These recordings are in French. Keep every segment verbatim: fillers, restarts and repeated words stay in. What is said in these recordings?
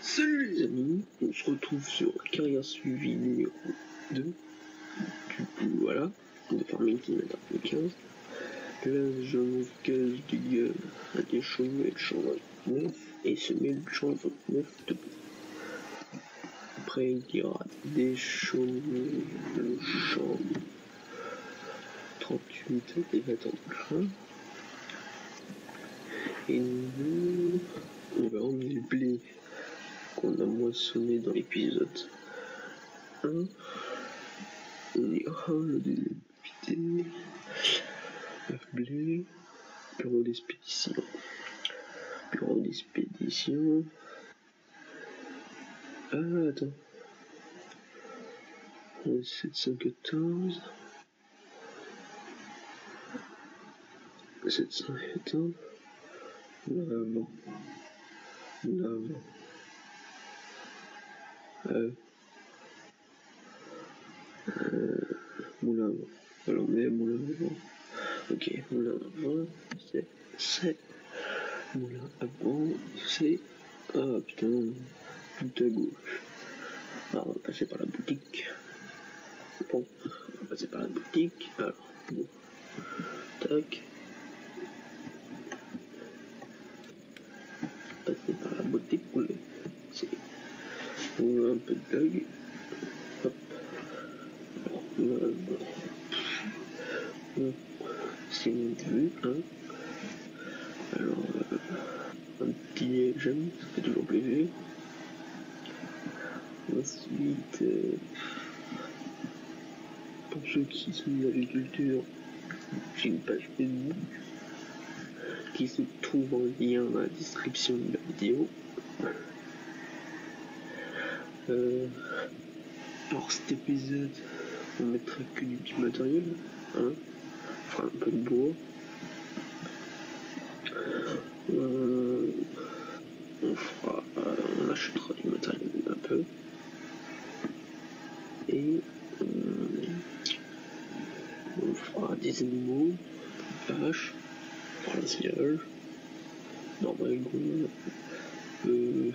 Salut les amis, on se retrouve sur Carrière Suivie numéro deux. Du coup, voilà, de Farming Simulator deux mille quinze. Là, je me casse des gueules à des cheveux et de champ vingt-neuf et se met le champ vingt-neuf de Après, il y aura des cheveux, le champ trente-huit et attendre. Et nous, on va emmener le blé qu'on a moissonné dans l'épisode un. On ira le débiter. Blé, bureau d'expédition. Bureau d'expédition. Ah, attends. sept cent quatorze. sept cent quatorze. Là avant. Là avant. Euh. Euh. Moulin avant. Alors, mais moulin avant. Ok, moulin avant, c'est. C'est. Moulin avant, c'est. Ah putain, tout à gauche. Alors, on va passer par la boutique. Bon, on va passer par la boutique. Alors, bon. Tac. Passer par la boutique, poulet. C'est. On a un peu de blague. Hop. Alors, là, bon. C'est une vue, hein. Alors, euh, un petit j'aime, ça fait toujours plaisir. Ensuite, euh, pour ceux qui sont de l'agriculture, j'ai une page Facebook qui se trouve en lien dans la description de la vidéo. Euh, alors cet épisode, on mettra que du petit matériel, hein. On fera un peu de bois. Euh, on fera, euh, on achètera du matériel un peu. Et euh, on fera des animaux, vaches, on fera un sillage, normal, euh,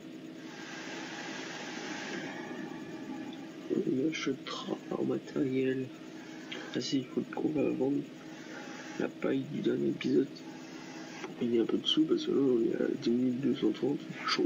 on achètera en matériel. Ah si, il faut qu'on va vendre la paille du dernier épisode pour gagner un peu de sous parce que là on est à dix mille deux cent trente, chaud.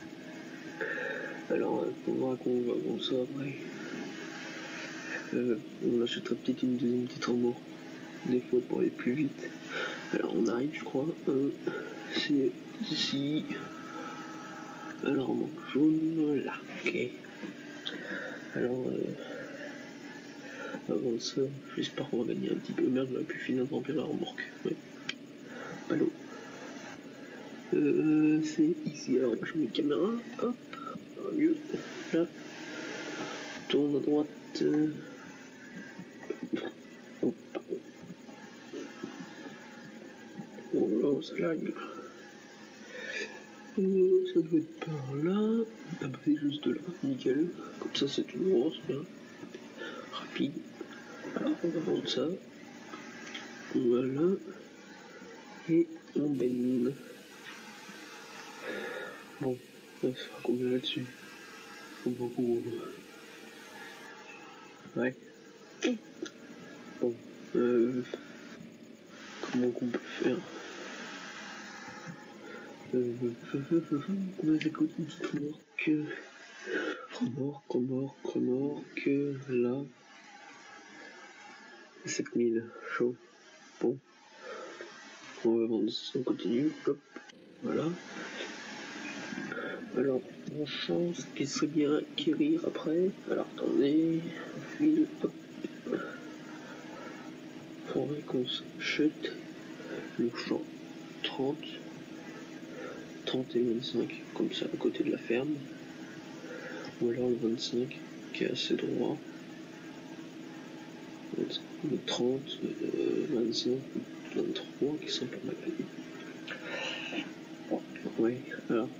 Alors on verra qu'on va vendre ça après. Euh, on achètera peut-être une deuxième petite remorque, des fois pour aller plus vite. Alors on arrive, je crois, euh, c'est ici. Alors remorque jaune, là, ok. Alors euh, avant ça, j'espère qu'on va gagner un petit peu. Merde, on a pu finir de remplir la remorque. Ouais. Allô. Euh, c'est ici. Alors je mets la caméra, hop, mieux, là. Tourne à droite. Euh, Oh, ça lag. Euh, ça doit être par là. Ah bah c'est juste là, nickel. Comme ça c'est tout droit, c'est bien. Rapide. Alors on va vendre ça. Voilà. Et on baigne. Bon, ça fera combien là-dessus? Faut beaucoup. Ouais. Bon. Euh, comment qu'on peut faire? Euh, ça coûte une petite remorque, remorque, remorque, remorque, là, sept mille, chaud, bon, on va vendre, on continue, hop, voilà. Alors, on change, ce qui serait bien acquérir après, alors attendez, file, hop, faudrait qu'on s'achète le champ trente, trente et vingt-cinq, comme ça à côté de la ferme, ou alors le vingt-cinq qui est assez droit, le trente, euh, vingt-cinq, vingt-trois qui sont pas mal. Ouais, alors,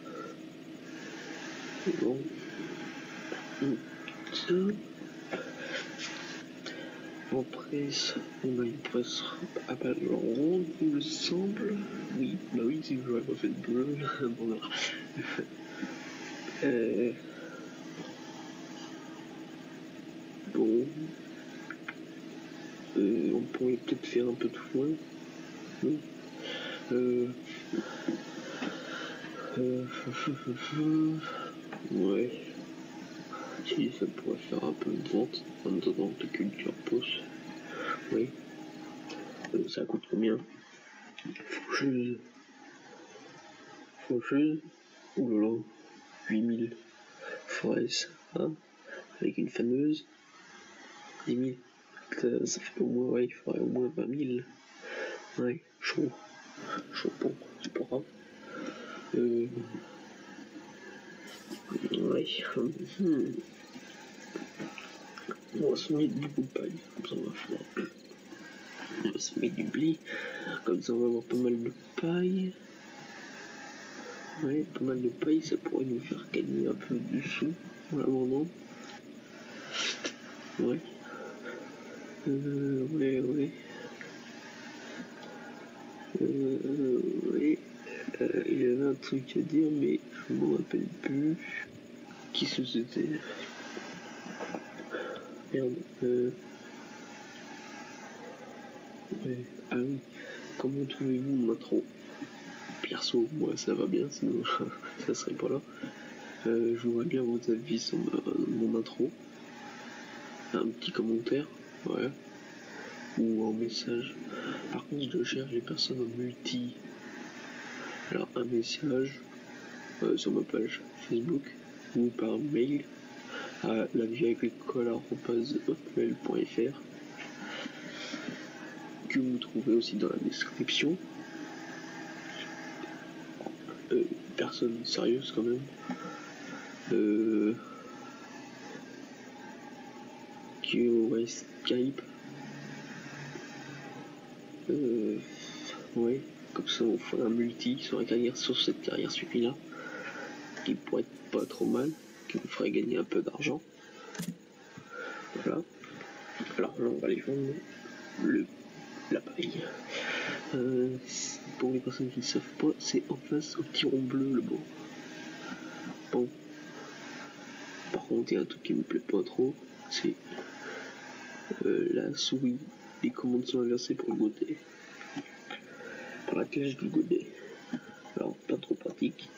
bon, ça, en presse, on a une presse à balle ronde, il me semble. Oui, bah oui, si je n'aurais pas fait de bleu, bon, alors. Euh, bon, euh, on pourrait peut-être faire un peu de foin. Oui. Euh, euh, ouais. Si ça pourrait faire un peu de vente en attendant que culture pousse. Oui. Euh, ça coûte combien? Faucheuse. Faucheuse. Oulala. huit mille. Forest. Hein, avec une faneuse. dix mille. Ça, ça fait au moins, ouais, il faudrait au moins vingt mille. Ouais, chaud. Chaud, bon, c'est pas grave. Euh... Ouais. Hmm. On va se mettre beaucoup de paille, comme ça on va faire. On va se mettre du blé, comme ça on va avoir pas mal de paille. Ouais, pas mal de paille, ça pourrait nous faire gagner un peu de sous en la vendant. Ouais. Euh, ouais, ouais. Euh, ouais. Euh, il y avait un truc à dire, mais je m'en rappelle plus. Qui se c'était? Merde. Euh... Ouais. Ah oui. Comment trouvez-vous mon intro? Perso, moi ça va bien, sinon ça serait pas là. Euh, je voudrais bien vos avis sur ma, mon intro. Un petit commentaire, ouais. Ou un message. Par contre, je cherche les personnes en multi. Alors, un message euh, sur ma page Facebook ou par mail à la vie agricole arobase hotmail point fr que vous trouvez aussi dans la description. Euh, personne sérieuse quand même. Euh, qui ouais, Skype. Euh, ouais, comme ça on ferait un multi sur la carrière, sur cette carrière suivie-là, qui pourrait être pas trop mal, qui vous ferait gagner un peu d'argent. Voilà. Alors là, on va aller vendre le, la paille. Euh, pour les personnes qui ne savent pas, c'est en face au petit rond bleu le beau. Bon. Par contre, il y a un truc qui me plaît pas trop, c'est euh, la souris. Les commandes sont inversées pour le godet. Par la cage du godet. Alors, pas trop pratique.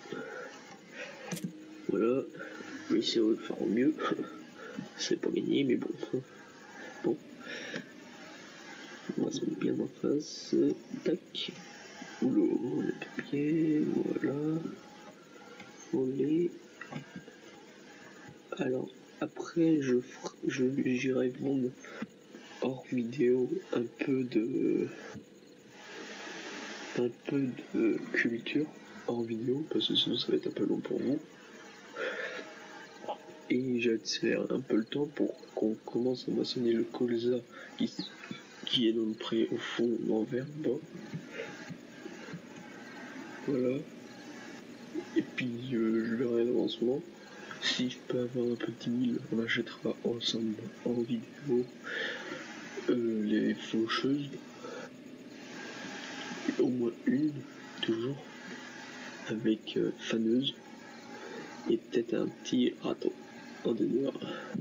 Voilà. Je vais essayer de faire au mieux. C'est pas gagné, mais bon. Bon. On va se mettre bien en face. Tac. Oula, le papier. Voilà. On est. Alors, après, je je j'irai vendre hors vidéo un peu de. un peu de culture hors vidéo, parce que sinon ça va être un peu long pour vous. Et j'accélère un peu le temps pour qu'on commence à maçonner le colza qui, qui est dans le pré au fond l'envers bas. Voilà. Et puis euh, je verrai l'avancement. Si je peux avoir un petit mille, on achètera ensemble en vidéo euh, les faucheuses. Au moins une, toujours, avec euh, faneuse. Et peut-être un petit râteau en dehors.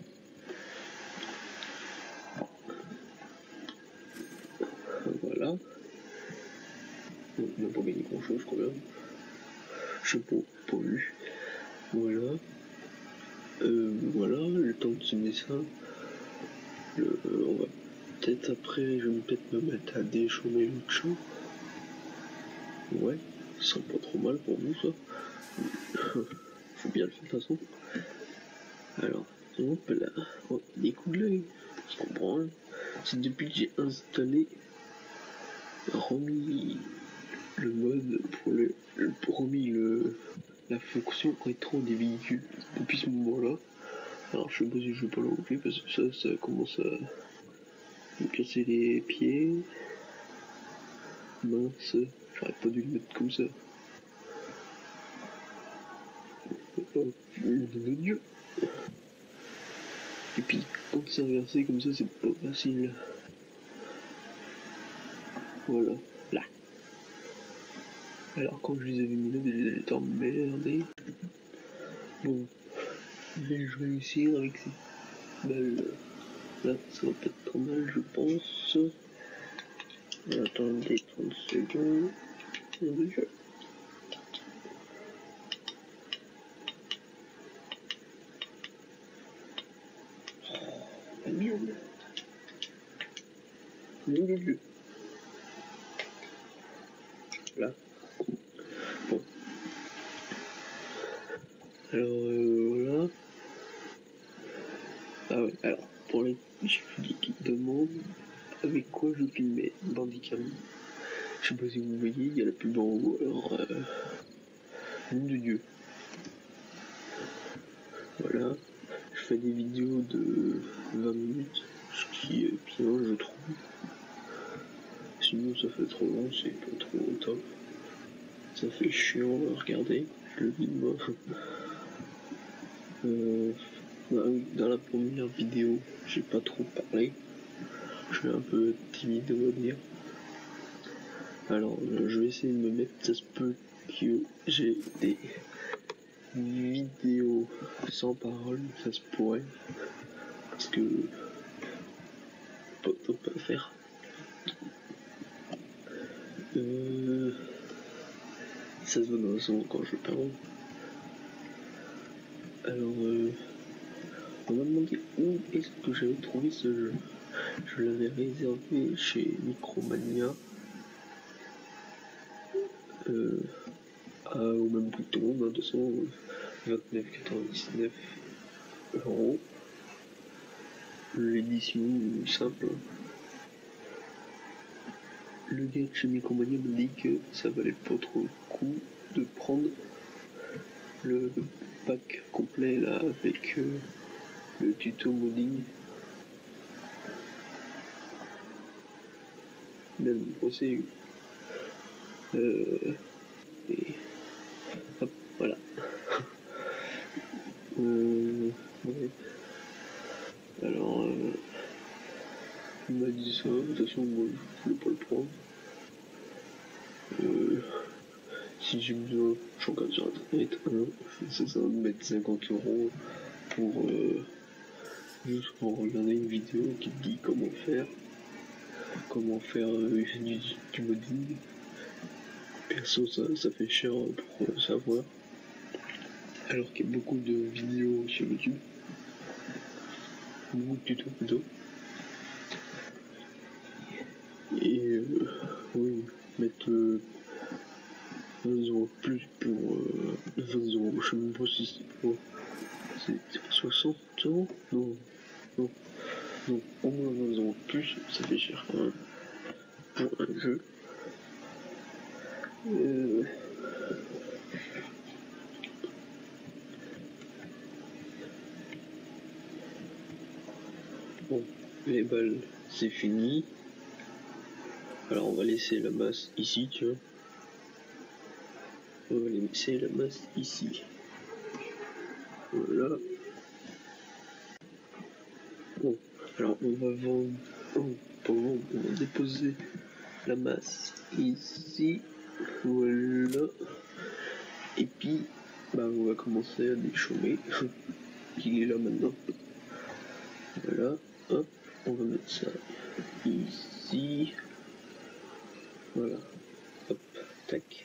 Voilà. On n'a pas gagné grand chose quand même. Je sais pas, pas vu. Voilà. Euh, voilà, le temps de semer ça. Le, euh, on va peut-être après, je vais peut-être me mettre à déchaumer l'autre champ. Ouais, ce serait pas trop mal pour vous ça. Faut bien le faire de toute façon. Alors, hop là, oh, des coups de l'œil, on se comprend. Hein. C'est depuis que j'ai installé, remis le mode pour le, pour remis le, la fonction rétro des véhicules depuis ce moment-là. Alors je sais pas si je vais pas l'enlever parce que ça, ça commence à me casser les pieds. Mince, j'aurais pas dû le mettre comme ça. Oh, mon Dieu. Et puis quand c'est inversé comme ça, c'est pas facile. Voilà, là. Alors quand je les avais mis là, ils étaient emmerdés. Bon, vais-je réussir avec ces balles? Là, ça va pas être trop mal, je pense. Attendez trente secondes. C'est le jeu. Merde. Nom de Dieu. Voilà. Bon. Alors, euh, voilà. Ah ouais, alors, pour les qui demandent avec quoi je filmais Bandicam. Je sais pas si vous voyez, il y a la pub en haut, alors, euh, nom de Dieu. Voilà. Je fais des vidéos de vingt minutes, ce qui est bien, je trouve. Sinon, ça fait trop long, c'est pas trop top. Ça fait chiant à regarder, je le dis moi. Euh, dans la première vidéo, j'ai pas trop parlé. Je suis un peu timide, on va dire. Alors, je vais essayer de me mettre, ça se peut que j'ai des vidéos sans parole, ça se pourrait. Parce que pas top à faire. Euh, ça se voit dans le son quand je parle. Alors, euh, on m'a demandé où est-ce que j'avais trouvé ce jeu. Je l'avais réservé chez Micromania. Euh, à, au même prix que tout le monde, hein, deux cent vingt-neuf quatre-vingt-dix-neuf euros. L'édition simple. Le gars de chez Micromania me dit que ça valait pas trop le coup de prendre le pack complet là avec euh, le tuto modding. Même procès. Euh, et hop, voilà. euh, ouais. Alors, euh, il m'a dit ça, de toute façon, moi je voulais pas le prendre. Euh, si j'ai besoin, je regarde sur internet, hein, c'est ça de mettre cinquante euros pour euh, juste pour regarder une vidéo qui te dit comment faire, comment faire euh, du, du modding. Perso, ça, ça fait cher pour euh, savoir. Alors qu'il y a beaucoup de vidéos sur YouTube, beaucoup de tutos plutôt. Et euh, oui, mettre euh, vingt euros plus pour euh, vingt euros, je sais même pas si c'est pour. C'est soixante euros. Non, non, non, au moins vingt euros plus, ça fait cher quand même pour un jeu. Euh... Bon, les balles, c'est fini. Alors on va laisser la masse ici, tu vois. On va laisser la masse ici. Voilà. Bon, alors on va vendre. Oh, pardon, on va déposer la masse ici. Voilà. Et puis, bah, on va commencer à déchaumer. Il est là maintenant. Voilà. Hop, on va mettre ça ici. Voilà. Hop, tac.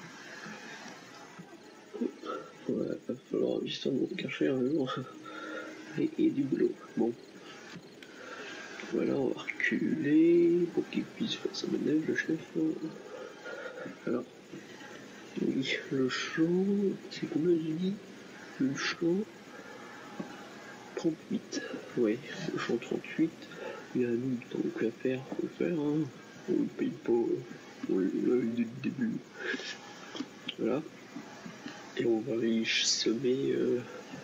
Voilà, il va falloir justement cacher un jour. Et, et du boulot. Bon. Voilà, on va reculer pour qu'il puisse faire sa manœuvre, le chef. Alors, oui, le champ, c'est combien j'ai dit? Le champ trente-huit. Ouais, le champ trente-huit. Il y a un autre donc à faire, faut le faire. Hein. On ne paye pas pour l'œil du début. Voilà. Et on va y semer euh,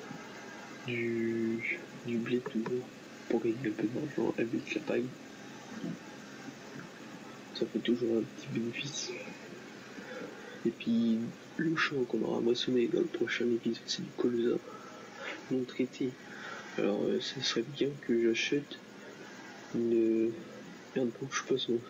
du, du blé toujours pour gagner un peu d'argent avec la paille. Ça fait toujours un petit bénéfice. Et puis le champ qu'on aura moissonné dans le prochain épisode, c'est du colza non traité. Alors euh, ça serait bien que j'achète une merde bon, je sais pas son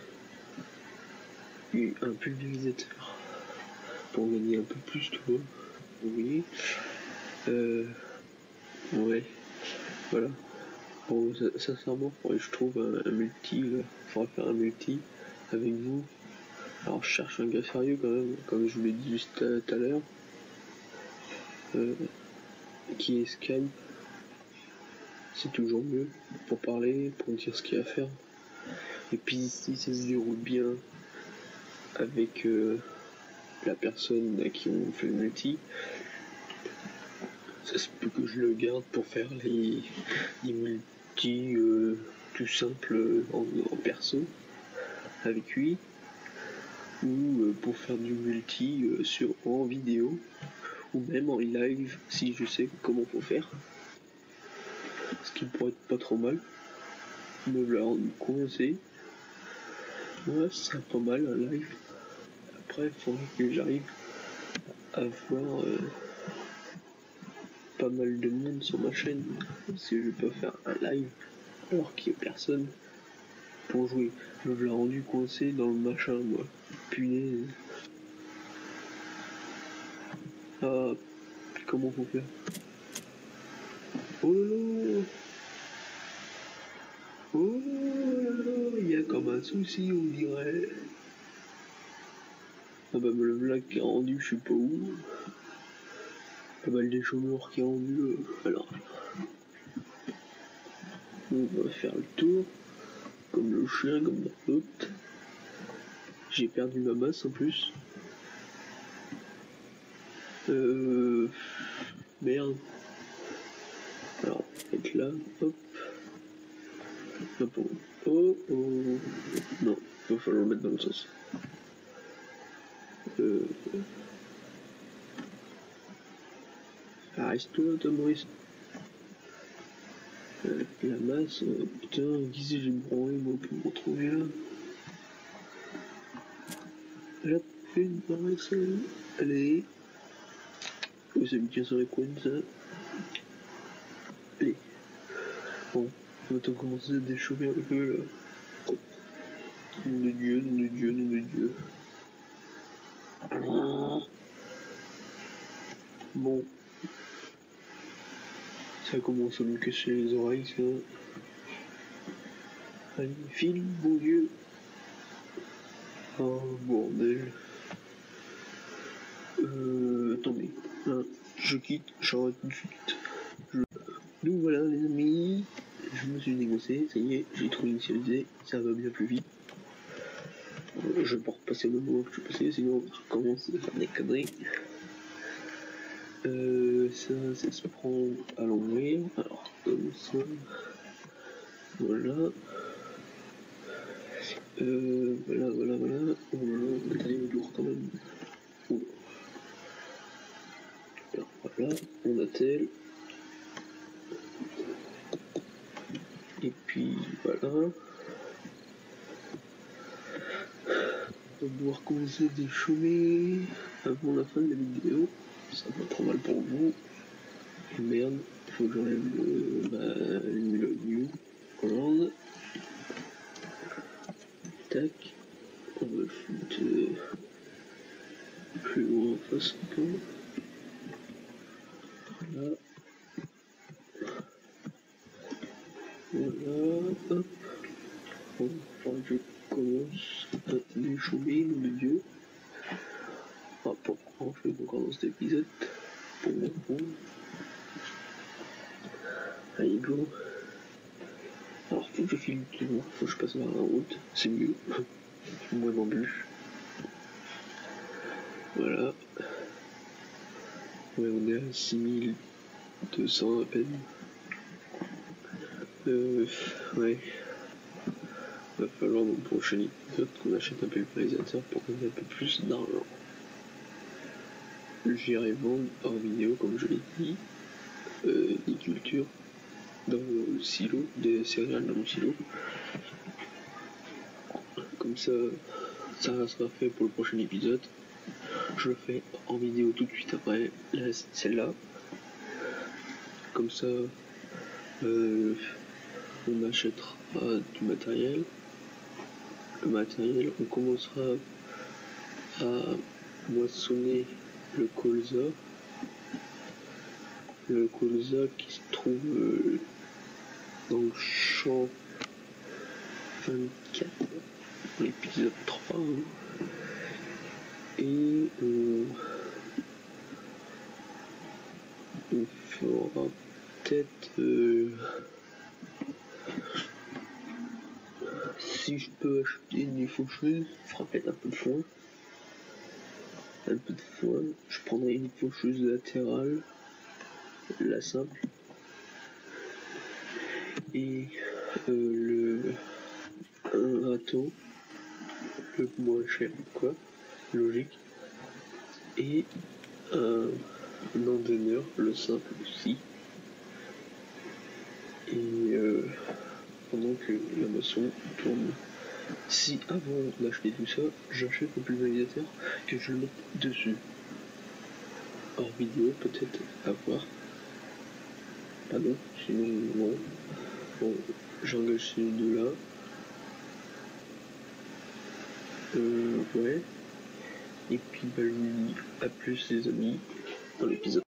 un pulvérisateur pour gagner un peu plus, tu vois. Vous voyez. Euh, ouais, voilà. Bon, sincèrement, faudrait que je trouve un, un multi, il faudrait faire un multi avec vous. Alors je cherche un gars sérieux quand même, comme je vous l'ai dit juste tout à l'heure, euh, qui est Skype, c'est toujours mieux pour parler, pour dire ce qu'il y a à faire. Et puis si ça se déroule bien avec euh, la personne à qui on fait le multi, ça se peut que je le garde pour faire les, les multi euh, tout simples en, en perso avec lui, ou euh, pour faire du multi euh, sur en vidéo, ou même en live si je sais comment faut faire, ce qui pourrait être pas trop mal. Me l'a coincé, ouais, ce serait pas mal un live. Après il faudrait que j'arrive à voir euh, pas mal de monde sur ma chaîne, parce que je peux faire un live alors qu'il n'y a personne pour jouer. Me l'a rendu coincé dans le machin, moi. Punaise. Ah, comment faut faire? Oh là là. Oh là là, il y a comme un souci, on dirait. Ah bah me le voilà qui est rendu, je sais pas où. Pas mal des chômeurs qui est rendu. Euh, alors, on va faire le tour, comme le chien, comme dans l'autre. J'ai perdu ma masse en plus. Euh... Merde. Alors, être là, hop. Hop, oh, oh. Non, il va falloir le mettre dans le sens. Euh... Arrête-toi, toi, Maurice. Euh, la masse, euh, putain, qui c'est j'ai branlé, moi, pour me retrouver là. La une masse, allez. Oh, c'est bien sur les coins, ça. Allez. Bon, on va commencer à déchauffer un peu là. Nom de Dieu, nom de Dieu, nom de Dieu. Bon. Ça commence à me cacher les oreilles, ça. Allez, file, bon Dieu. Oh, bordel. Euh, attendez. Hein, je quitte, j'arrête tout de suite. Je... Donc voilà, les amis. Je me suis négocié, ça y est, j'ai trop initialisé, ça va bien plus vite. Euh, je vais pas repasser le mot que je suis passé, sinon on recommence à faire des conneries. Euh, ça, ça se prend à l'envers, alors comme ça. Voilà. Euh, voilà, voilà, voilà. Oh là là, le matériel est lourd quand même. Oh. Alors, voilà, on attelle. Et puis voilà. On va devoir commencer à déchaumer avant la fin de la vidéo. Ça va pas trop mal pour vous. Merde, il faut que j'enlève le, bah, le new commande. Tac. On va le foutre euh, plus loin en face un peu. Voilà. Voilà. Hop. Bon, enfin, je commence à déchaumer, nom de Dieu. Ah, pas grand chose encore dans cet épisode. Bon, bon. Allez, go. Alors, faut que je file tout loin, faut que je passe par la route, c'est mieux. Moins d'embûches. Voilà. Ouais, on est à six mille deux cents à peine. Euh, ouais. Va falloir dans le prochain épisode qu'on achète un pulvérisateur pour qu'on ait un peu plus d'argent. J'irai vendre hors vidéo, comme je l'ai dit, euh, des cultures dans le silo, des céréales dans le silo. Comme ça, ça sera fait pour le prochain épisode. Je le fais en vidéo tout de suite après celle-là. Comme ça, euh, on achètera du matériel. Le matériel, on commencera à moissonner le colza. le colza qui se trouve euh, dans le champ vingt-quatre, l'épisode trois. Hein. Et euh, il faudra peut-être, euh, si je peux acheter des faucheuses, il fera peut-être un peu de foin. Un peu de foin, je prendrai une faucheuse latérale, la simple, et euh, le un râteau, le moins cher, quoi, logique, et un, un endeneur, le simple aussi. Et euh, pendant que la moisson tourne. Si avant d'acheter tout ça, j'achète un pulvérisateur, que je le mette dessus. Hors vidéo, peut-être à voir. Ah non, sinon non. Bon, j'engage ces deux-là. Euh, ouais. Et puis, bah, je vous dis à plus les amis dans l'épisode.